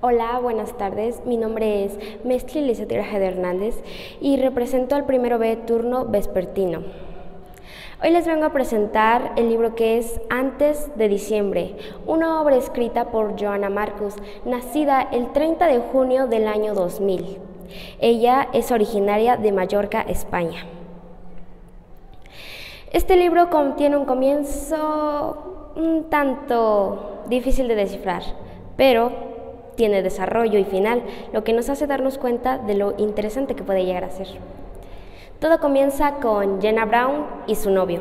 Hola, buenas tardes. Mi nombre es Mezcli Elizabeth Grajeda Hernández y represento al primero B turno vespertino. Hoy les vengo a presentar el libro que es Antes de diciembre, una obra escrita por Johanna Marcus, nacida el 30 de junio del año 2000. Ella es originaria de Mallorca, España. Este libro contiene un comienzo un tanto difícil de descifrar, pero tiene desarrollo y final, lo que nos hace darnos cuenta de lo interesante que puede llegar a ser. Todo comienza con Jenna Brown y su novio.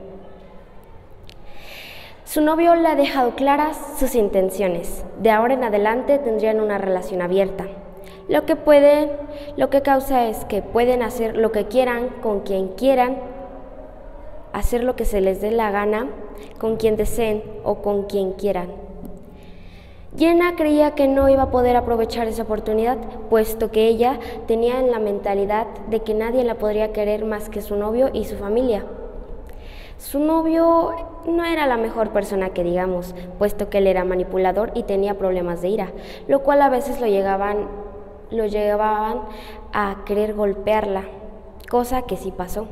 Su novio le ha dejado claras sus intenciones. De ahora en adelante tendrían una relación abierta. Lo que causa es que pueden hacer lo que quieran, con quien quieran, hacer lo que se les dé la gana, con quien deseen o con quien quieran. Jenna creía que no iba a poder aprovechar esa oportunidad, puesto que ella tenía en la mentalidad de que nadie la podría querer más que su novio y su familia. Su novio no era la mejor persona que digamos, puesto que él era manipulador y tenía problemas de ira, lo cual a veces lo llevaban a querer golpearla, cosa que sí pasó.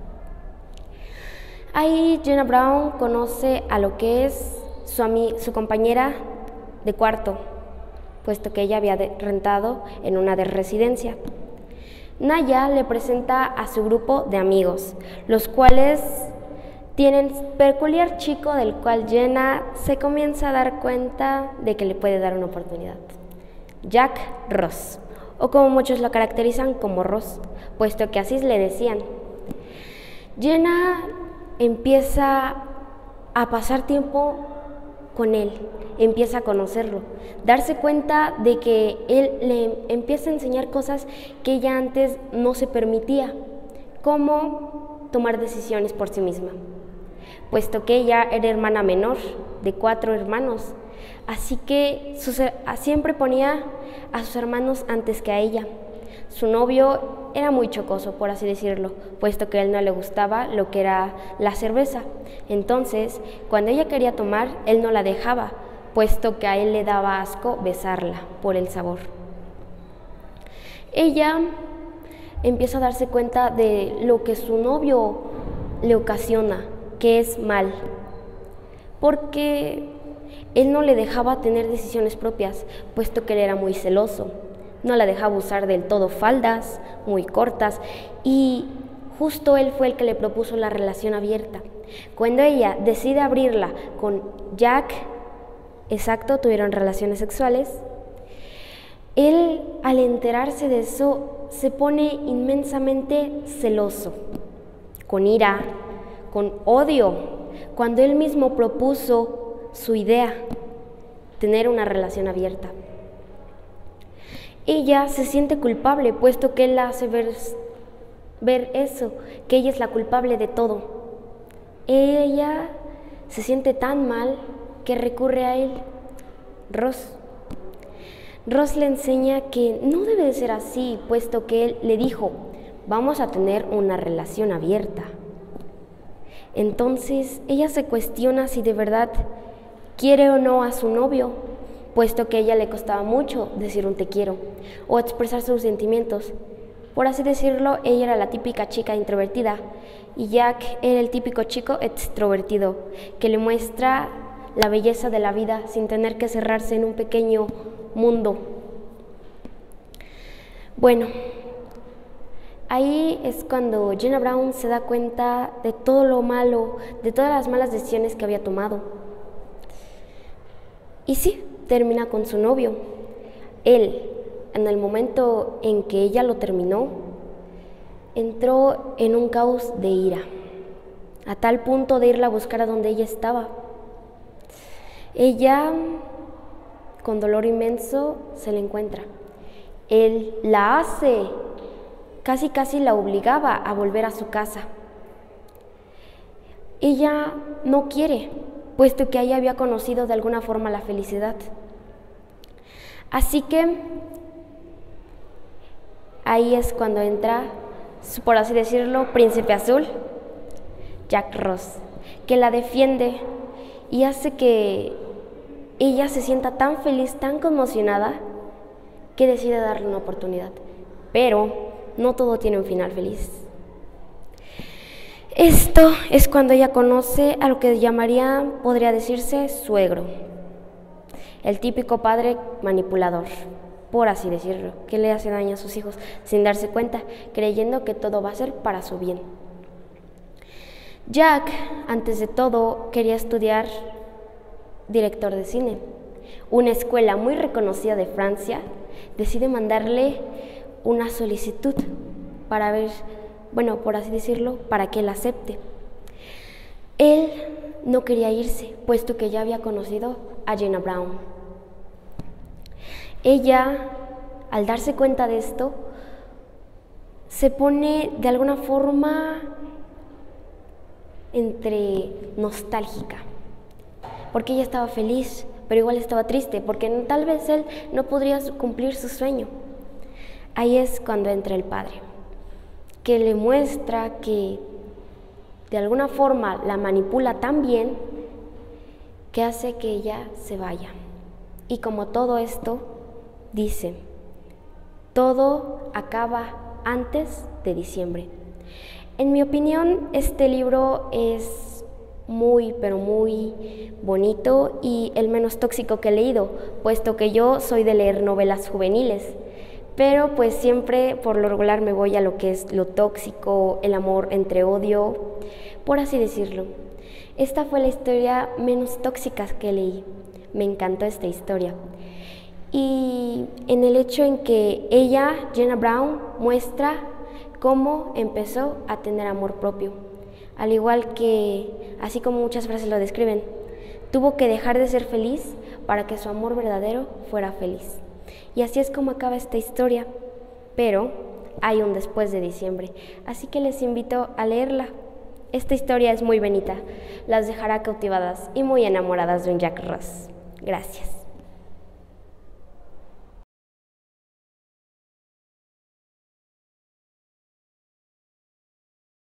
Ahí Jenna Brown conoce a lo que es su compañera de cuarto, puesto que ella había rentado en una de residencia. Naya le presenta a su grupo de amigos, los cuales tienen peculiar chico del cual Jenna se comienza a dar cuenta de que le puede dar una oportunidad. Jack Ross, o como muchos lo caracterizan como Ross, puesto que así le decían. Jenna empieza a pasar tiempo con él, empieza a conocerlo, darse cuenta de que él le empieza a enseñar cosas que ella antes no se permitía, como tomar decisiones por sí misma, puesto que ella era hermana menor de 4 hermanos, así que siempre ponía a sus hermanos antes que a ella. Su novio era muy chocoso, por así decirlo, puesto que a él no le gustaba lo que era la cerveza. Entonces, cuando ella quería tomar, él no la dejaba, puesto que a él le daba asco besarla por el sabor. Ella empieza a darse cuenta de lo que su novio le ocasiona, que es mal, porque él no le dejaba tener decisiones propias, puesto que él era muy celoso. No la dejaba usar del todo faldas muy cortas y justo él fue el que le propuso la relación abierta. Cuando ella decide abrirla con Jack, tuvieron relaciones sexuales, él al enterarse de eso se pone inmensamente celoso, con ira, con odio, cuando él mismo propuso su idea, tener una relación abierta. Ella se siente culpable, puesto que él la hace ver eso, que ella es la culpable de todo. Ella se siente tan mal que recurre a él, Ross. Ross le enseña que no debe de ser así, puesto que él le dijo, vamos a tener una relación abierta. Entonces ella se cuestiona si de verdad quiere o no a su novio, puesto que a ella le costaba mucho decir un te quiero o expresar sus sentimientos. Por así decirlo, ella era la típica chica introvertida y Jack era el típico chico extrovertido que le muestra la belleza de la vida sin tener que cerrarse en un pequeño mundo. Bueno, ahí es cuando Jenna Brown se da cuenta de todo lo malo, de todas las malas decisiones que había tomado. Y sí, termina con su novio. Él, en el momento en que ella lo terminó, entró en un caos de ira, a tal punto de irla a buscar a donde ella estaba. Ella, con dolor inmenso, se la encuentra. Él la hace, casi la obligaba a volver a su casa. Ella no quiere, puesto que ella había conocido de alguna forma la felicidad. Así que ahí es cuando entra, por así decirlo, Príncipe Azul, Jack Ross, que la defiende y hace que ella se sienta tan feliz, tan conmocionada, que decide darle una oportunidad. Pero no todo tiene un final feliz. Esto es cuando ella conoce a lo que llamaría, podría decirse, suegro. El típico padre manipulador, por así decirlo, que le hace daño a sus hijos sin darse cuenta, creyendo que todo va a ser para su bien. Jack, antes de todo, quería estudiar director de cine. Una escuela muy reconocida de Francia decide mandarle una solicitud para ver, bueno, por así decirlo, para que él acepte. Él no quería irse, puesto que ya había conocido a Jenna Brown. Ella, al darse cuenta de esto, se pone de alguna forma entre nostálgica, porque ella estaba feliz, pero igual estaba triste, porque tal vez él no podría cumplir su sueño. Ahí es cuando entra el padre, que le muestra que de alguna forma la manipula tan bien que hace que ella se vaya. Y como todo esto, dice, todo acaba antes de diciembre. En mi opinión, este libro es muy, pero muy bonito y el menos tóxico que he leído, puesto que yo soy de leer novelas juveniles. Pero pues siempre por lo regular me voy a lo que es lo tóxico, el amor entre odio, por así decirlo. Esta fue la historia menos tóxica que leí. Me encantó esta historia. Y en el hecho en que ella, Jenna Brown, muestra cómo empezó a tener amor propio. Al igual que, así como muchas frases lo describen, tuvo que dejar de ser feliz para que su amor verdadero fuera feliz. Y así es como acaba esta historia, pero hay un después de diciembre, así que les invito a leerla. Esta historia es muy bonita, las dejará cautivadas y muy enamoradas de un Jack Ross. Gracias.